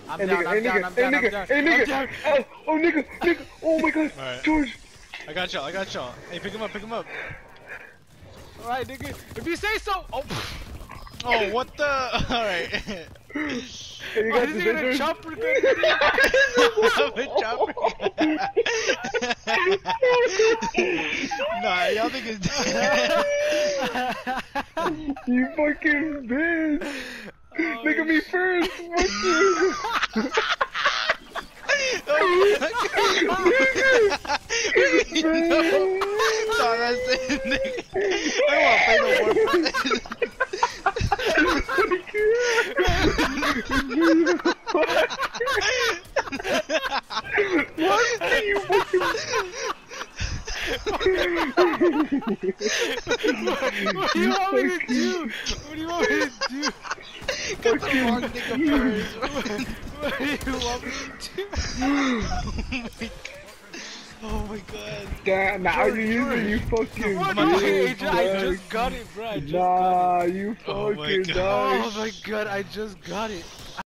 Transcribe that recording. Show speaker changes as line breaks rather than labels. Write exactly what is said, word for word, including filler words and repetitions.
I'm
Hey,
down,
nigga,
I'm
hey,
down,
nigga,
I'm
hey,
down, I'm
nigga,
down.
hey,
I'm
nigga.
down.
Oh, oh, nigga, nigga. Oh my God,
Alright.
George.
I got y'all, I got y'all. Hey, pick him up, pick him up.
Alright, nigga. If you say so. Oh,
Oh, what the? Alright.
Hey, you
oh
got
this
this,
nigga
George?
a chopper gun, dude.
I'm a chopper. Nah, y'all think it's
You fucking bitch.
Oh,
Look at me first. Fuck you.
Nah, that's it, nigga. I don't want to play no more,
What are you fucking...
What do you want me to do? What do you want me to do?
Get the wrong nigga first.
What do you want me to do?
Oh my god.
Damn, now
George,
you're using you fucking
What?
my
No,
bitch,
hey, I
dog.
just got it, bro. I just got it.
Nah, you
Oh my
fucking
God.
dog.
Oh my god, I just got it.